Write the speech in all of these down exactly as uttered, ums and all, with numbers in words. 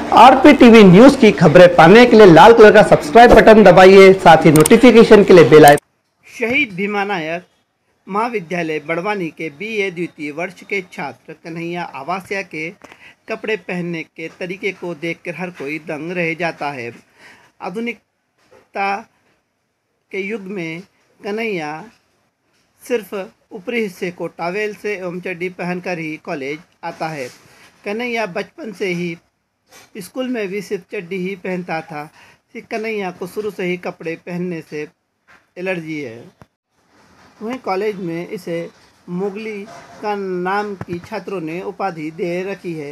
RP TV news की खबरें पाने के लिए लाल कलर का सब्सक्राइब बटन दबाइए, साथ ही नोटिफिकेशन के लिए बेल आइकन। शहीद भीमा नायक महाविद्यालय बड़वानी के बीए द्वितीय वर्ष के छात्र कन्हैया आवासिया के कपड़े पहनने के तरीके को देखकर हर कोई दंग रह जाता है। आधुनिकता के युग में कन्हैया सिर्फ ऊपरी हिस्से को टॉवेल से एवं चड्डी पहनकर ही कॉलेज आता है। कन्हैया बचपन से ही स्कूल में भी सिर्फ चड्डी ही पहनता था। कन्हैया को शुरू से ही कपड़े पहनने से एलर्जी है। वहीं कॉलेज में इसे मुगली का नाम की छात्रों ने उपाधि दे रखी है।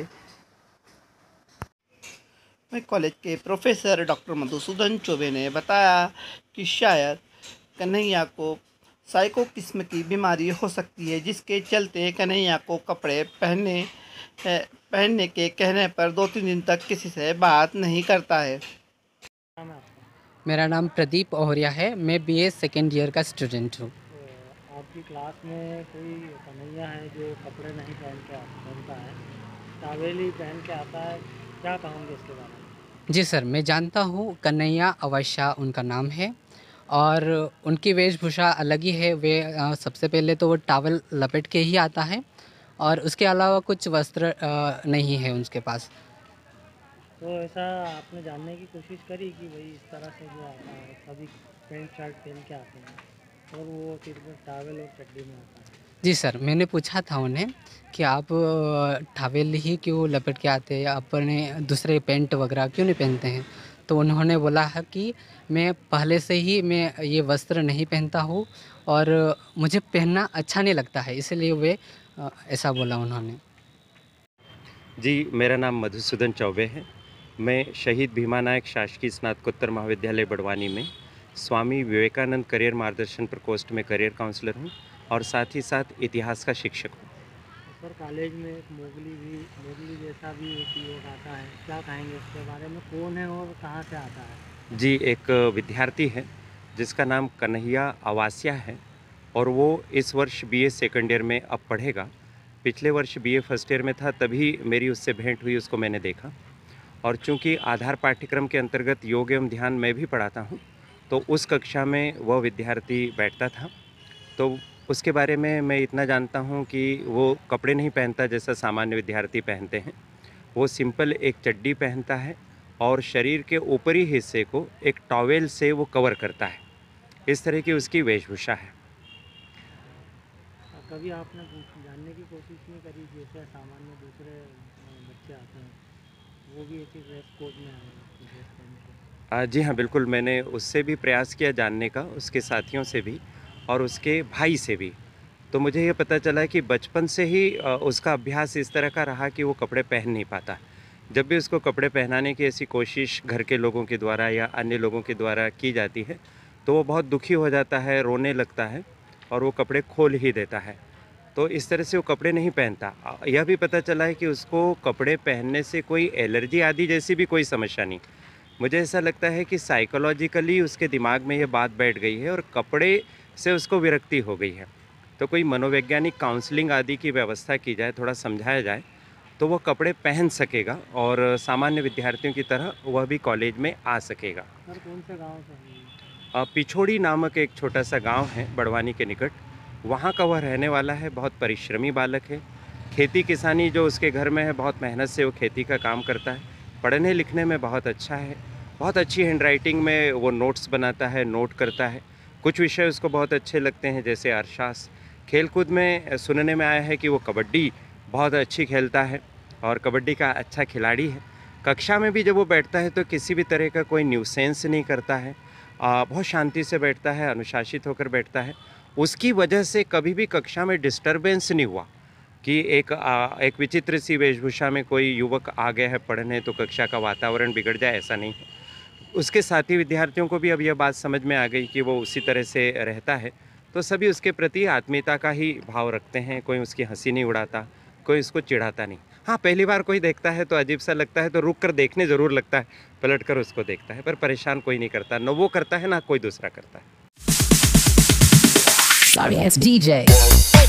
वहीं कॉलेज के प्रोफेसर डॉक्टर मधुसूदन चौबे ने बताया कि शायद कन्हैया को साइको किस्म की बीमारी हो सकती है, जिसके चलते कन्हैया को कपड़े पहनने पहनने के कहने पर दो तीन दिन तक किसी से बात नहीं करता है। मेरा नाम प्रदीप ओहरिया है। मैं बीए सेकेंड ईयर का स्टूडेंट हूँ। तो आपकी क्लास में कोई कन्हैया है जो कपड़े नहीं पहन के पहनता है, टॉवेल ही पहन के आता है, क्या कहोगे इसके बारे में? जी सर, मैं जानता हूँ कन्हैया अवश्या उनका नाम है और उनकी वेशभूषा अलग ही है। वे आ, सबसे पहले तो वो टॉवेल लपेट के ही आता है और उसके अलावा कुछ वस्त्र आ, नहीं है उनके पास। तो ऐसा आपने जानने की कोशिश करी कि भाई इस तरह से जो आता है, सभी पैंट शर्ट पहन के आते हैं और वो सिर्फ टॉवेल और चड्डी में आता है? जी सर, मैंने पूछा था उन्हें कि आप टॉवेल ही क्यों लपेट के आते हैं, अपने दूसरे पैंट वगैरह क्यों नहीं पहनते हैं? तो उन्होंने बोला है कि मैं पहले से ही मैं ये वस्त्र नहीं पहनता हूँ और मुझे पहनना अच्छा नहीं लगता है, इसलिए वे ऐसा बोला उन्होंने। जी, मेरा नाम मधुसूदन चौबे है। मैं शहीद भीमा नायक शासकीय स्नातकोत्तर महाविद्यालय बड़वानी में स्वामी विवेकानंद करियर मार्गदर्शन प्रकोष्ठ में करियर काउंसलर हूँ और साथ ही साथ इतिहास का शिक्षक हूँ। सर, कॉलेज में एक मोगली भी मोगली जैसा भी एक युवक आता है, क्या कहेंगे उसके बारे में? कौन है और कहाँ से आता है? जी, एक विद्यार्थी है जिसका नाम कन्हैया आवासिया है और वो इस वर्ष बीए सेकंड ईयर में अब पढ़ेगा। पिछले वर्ष बीए फर्स्ट ईयर में था, तभी मेरी उससे भेंट हुई, उसको मैंने देखा। और चूँकि आधार पाठ्यक्रम के अंतर्गत योग एवं ध्यान मैं भी पढ़ाता हूँ, तो उस कक्षा में वह विद्यार्थी बैठता था। तो उसके बारे में मैं इतना जानता हूँ कि वो कपड़े नहीं पहनता जैसा सामान्य विद्यार्थी पहनते हैं। वो सिंपल एक चड्डी पहनता है और शरीर के ऊपरी हिस्से को एक टॉवेल से वो कवर करता है। इस तरह की उसकी वेशभूषा है। कभी आपने जानने की कोशिश नहीं करी जैसे सामान्य दूसरे बच्चे आते हैं, वो भी एक ही ड्रेस कोड में आए ड्रेस पहन के? जी हाँ, बिल्कुल, मैंने उससे भी प्रयास किया जानने का, उसके साथियों से भी और उसके भाई से भी। तो मुझे ये पता चला कि बचपन से ही उसका अभ्यास इस तरह का रहा कि वो कपड़े पहन नहीं पाता। जब भी उसको कपड़े पहनाने की ऐसी कोशिश घर के लोगों के द्वारा या अन्य लोगों के द्वारा की जाती है, तो वो बहुत दुखी हो जाता है, रोने लगता है और वो कपड़े खोल ही देता है। तो इस तरह से वो कपड़े नहीं पहनता। यह भी पता चला है कि उसको कपड़े पहनने से कोई एलर्जी आदि जैसी भी कोई समस्या नहीं। मुझे ऐसा लगता है कि साइकोलॉजिकली उसके दिमाग में ये बात बैठ गई है और कपड़े से उसको विरक्ति हो गई है। तो कोई मनोवैज्ञानिक काउंसलिंग आदि की व्यवस्था की जाए, थोड़ा समझाया जाए, तो वो कपड़े पहन सकेगा और सामान्य विद्यार्थियों की तरह वह भी कॉलेज में आ सकेगा। सर, कौन से गाँव से? पिछोड़ी नामक एक छोटा सा गांव है बड़वानी के निकट, वहाँ का वह रहने वाला है। बहुत परिश्रमी बालक है। खेती किसानी जो उसके घर में है, बहुत मेहनत से वो खेती का काम करता है। पढ़ने लिखने में बहुत अच्छा है, बहुत अच्छी हैंडराइटिंग में वो नोट्स बनाता है, नोट करता है। कुछ विषय उसको बहुत अच्छे लगते हैं जैसे अर्थशास्त्र। खेलकूद में सुनने में आया है कि वो कबड्डी बहुत अच्छी खेलता है और कबड्डी का अच्छा खिलाड़ी है। कक्षा में भी जब वो बैठता है तो किसी भी तरह का कोई न्यूसेंस नहीं करता है, आ, बहुत शांति से बैठता है, अनुशासित होकर बैठता है। उसकी वजह से कभी भी कक्षा में डिस्टर्बेंस नहीं हुआ कि एक आ, एक विचित्र सी वेशभूषा में कोई युवक आ गया है पढ़ने तो कक्षा का वातावरण बिगड़ जाए, ऐसा नहीं है। उसके साथी विद्यार्थियों को भी अब यह बात समझ में आ गई कि वो उसी तरह से रहता है, तो सभी उसके प्रति आत्मीयता का ही भाव रखते हैं। कोई उसकी हंसी नहीं उड़ाता, कोई उसको चिढ़ाता नहीं। हाँ, पहली बार कोई देखता है तो अजीब सा लगता है, तो रुक कर देखने ज़रूर लगता है, पलट कर उसको देखता है, पर परेशान कोई नहीं करता। न वो करता है ना कोई दूसरा करता है। Sorry, it's D J.